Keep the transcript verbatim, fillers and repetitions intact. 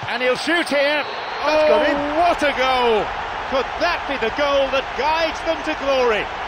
And he'll shoot here. That's Oh, gone in. what a goal! Could that be the goal that guides them to glory?